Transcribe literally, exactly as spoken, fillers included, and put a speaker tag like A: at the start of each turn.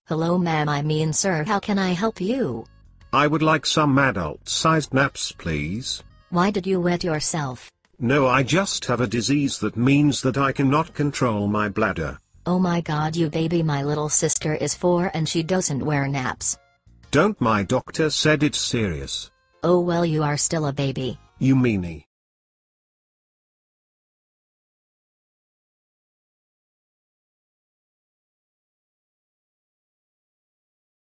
A: Hello ma'am, I mean sir, how can I help you?
B: I would like some adult-sized naps, please.
A: Why did you wet yourself?
B: No, I just have a disease that means that I cannot control my bladder.
A: Oh my god, you baby, my little sister is four and she doesn't wear naps.
B: Don't, my doctor said it's serious.
A: Oh well, you are still a baby.
B: You meanie.